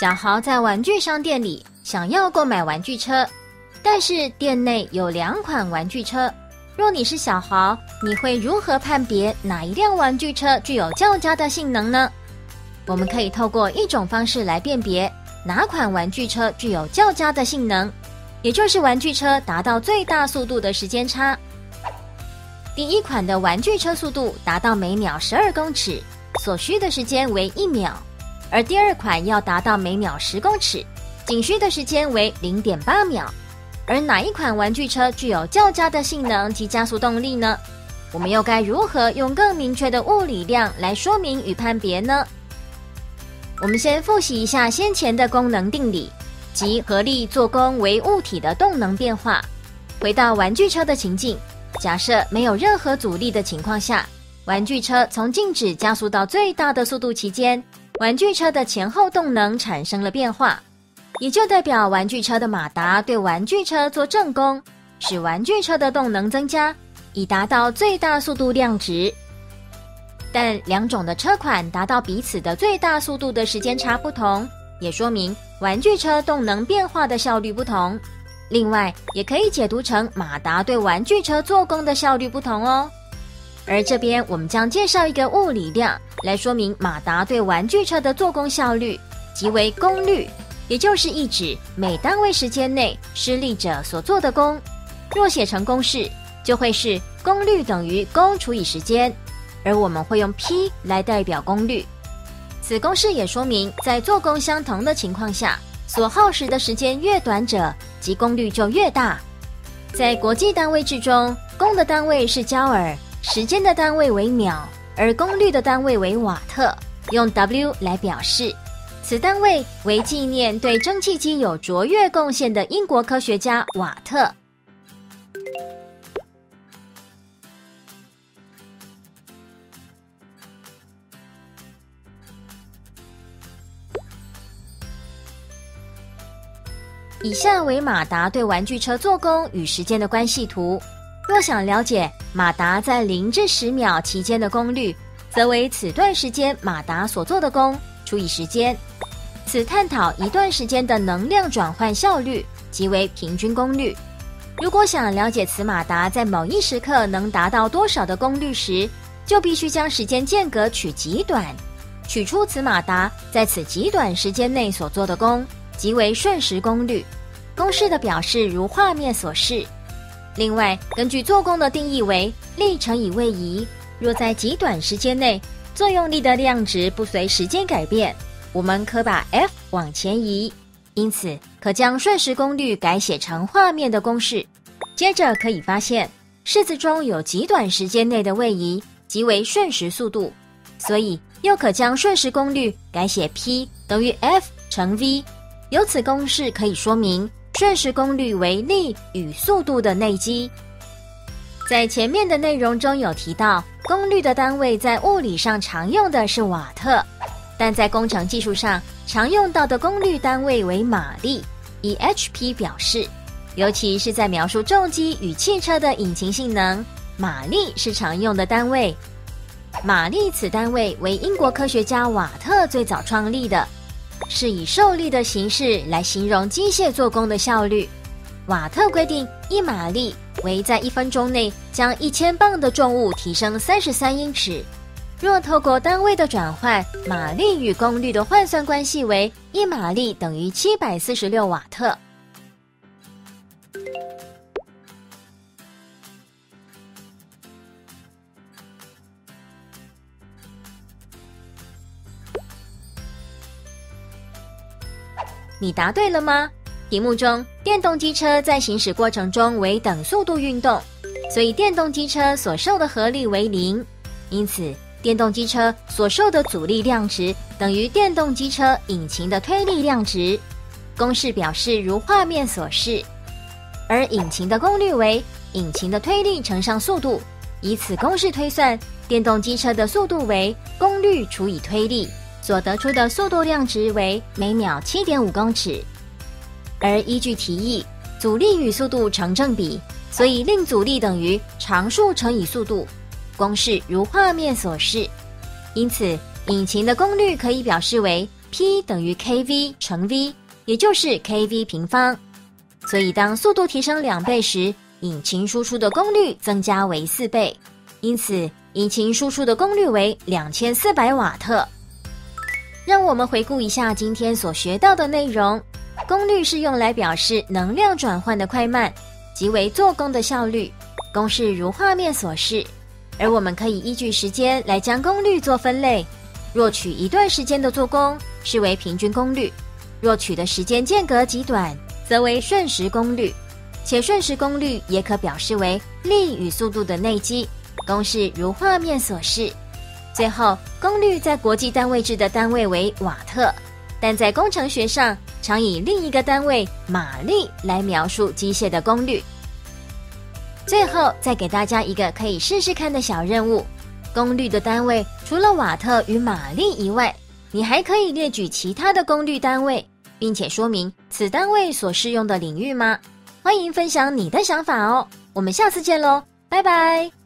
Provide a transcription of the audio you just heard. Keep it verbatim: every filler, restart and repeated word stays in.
小豪在玩具商店里想要购买玩具车，但是店内有两款玩具车。若你是小豪，你会如何判别哪一辆玩具车具有较佳的性能呢？我们可以透过一种方式来辨别哪款玩具车具有较佳的性能，也就是玩具车达到最大速度的时间差。第一款的玩具车速度达到每秒十二公尺，所需的时间为一秒，而第二款要达到每秒十公尺，仅需的时间为 零点八秒。而哪一款玩具车具有较佳的性能及加速动力呢？我们又该如何用更明确的物理量来说明与判别呢？我们先复习一下先前的功能定理，即合力做功为物体的动能变化。回到玩具车的情境，假设没有任何阻力的情况下，玩具车从静止加速到最大的速度期间，玩具车的前后动能产生了变化，也就代表玩具车的马达对玩具车做正功，使玩具车的动能增加，以达到最大速度量值。但两种的车款达到彼此的最大速度的时间差不同，也说明玩具车动能变化的效率不同。另外，也可以解读成马达对玩具车做功的效率不同哦。而这边我们将介绍一个物理量来说明马达对玩具车的做功效率，即为功率，也就是意指每单位时间内施力者所做的功。若写成公式，就会是功率等于功除以时间，而我们会用 P 来代表功率。此公式也说明，在做功相同的情况下，所耗时的时间越短者，即功率就越大。在国际单位制中，功的单位是焦耳，时间的单位为秒，而功率的单位为瓦特，用 W 来表示。此单位为纪念对蒸汽机有卓越贡献的英国科学家瓦特。以下为马达对玩具车做功与时间的关系图。若想了解马达在零至十秒期间的功率，则为此段时间马达所做的功除以时间。此探讨一段时间的能量转换效率，即为平均功率。如果想了解此马达在某一时刻能达到多少的功率时，就必须将时间间隔取极短，取出此马达在此极短时间内所做的功，即为瞬时功率。公式的表示如画面所示。另外，根据做功的定义为力乘以位移，若在极短时间内作用力的量值不随时间改变，我们可把 F 往前移，因此可将瞬时功率改写成画面的公式。接着可以发现，式子中有极短时间内的位移，即为瞬时速度，所以又可将瞬时功率改写 P 等于 F 乘 V。由此公式可以说明瞬时功率为力与速度的内积。在前面的内容中有提到，功率的单位在物理上常用的是瓦特，但在工程技术上常用到的功率单位为马力，以 H P 表示。尤其是在描述重机与汽车的引擎性能，马力是常用的单位。马力此单位为英国科学家瓦特最早创立的，是以受力的形式来形容机械做功的效率。瓦特规定一马力为在一分钟内将一千磅的重物提升三十三英尺。若透过单位的转换，马力与功率的换算关系为一马力等于七百四十六瓦特。你答对了吗？题目中，电动机车在行驶过程中为等速度运动，所以电动机车所受的合力为零，因此电动机车所受的阻力量值等于电动机车引擎的推力量值。公式表示如画面所示，而引擎的功率为引擎的推力乘上速度，以此公式推算，电动机车的速度为功率除以推力，所得出的速度量值为每秒 七点五公尺。而依据题意，阻力与速度成正比，所以令阻力等于常数乘以速度。公式如画面所示。因此，引擎的功率可以表示为 P 等于 kV 乘 V， 也就是 kV 平方。所以当速度提升两倍时，引擎输出的功率增加为四倍，因此引擎输出的功率为两千四百瓦特。让我们回顾一下今天所学到的内容。功率是用来表示能量转换的快慢，即为做功的效率。公式如画面所示，而我们可以依据时间来将功率做分类。若取一段时间的做功，视为平均功率；若取的时间间隔极短，则为瞬时功率。且瞬时功率也可表示为力与速度的内积。公式如画面所示。最后，功率在国际单位制的单位为瓦特，但在工程学上常以另一个单位马力来描述机械的功率。最后再给大家一个可以试试看的小任务，功率的单位除了瓦特与马力以外，你还可以列举其他的功率单位，并且说明此单位所适用的领域吗？欢迎分享你的想法哦，我们下次见喽，拜拜。